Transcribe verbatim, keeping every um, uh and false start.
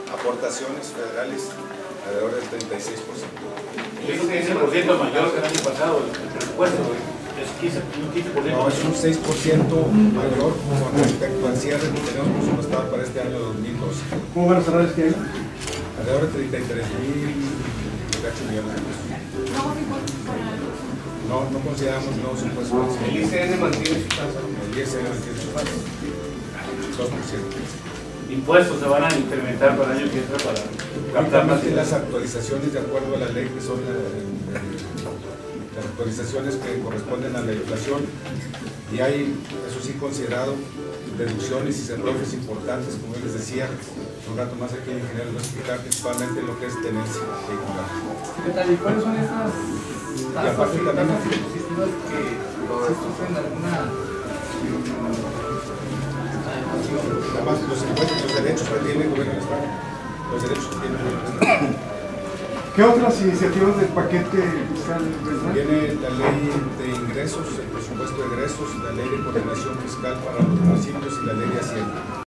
aportaciones federales alrededor del treinta y seis por ciento. Es un quince por ciento mayor que el año pasado el presupuesto, es quince, un quince por ciento. No, es un seis por ciento mayor con respecto al cierre que tenemos presupuestado para este año dos mil doce. ¿Cómo van a cerrar este año? Alrededor de treinta y tres mil millones de pesos. No, no consideramos nuevos impuestos. El I C N mantiene su tasa. El I S N mantiene su tasa. dos por ciento. Impuestos se van a incrementar para el año que entra para captar más. Únicamente las actualizaciones de acuerdo a la ley, que son la, las actualizaciones que corresponden a la inflación, y hay, eso sí, considerado deducciones y cerrojes importantes, como yo les decía. Un rato más aquí el ingeniero va a explicar principalmente lo que es tenencia vehicular. Secretario, ¿cuáles son estas tasas aparte y también- tasas impositivas que se sufren alguna adecuación? Además, los impuestos, los derechos que tiene el gobierno del Estado, los derechos que tiene el gobierno del Estado. ¿Qué otras iniciativas del paquete fiscal vendrán? Viene la ley de ingresos, el presupuesto de egresos, la ley de coordinación fiscal para los municipios y la ley de Hacienda.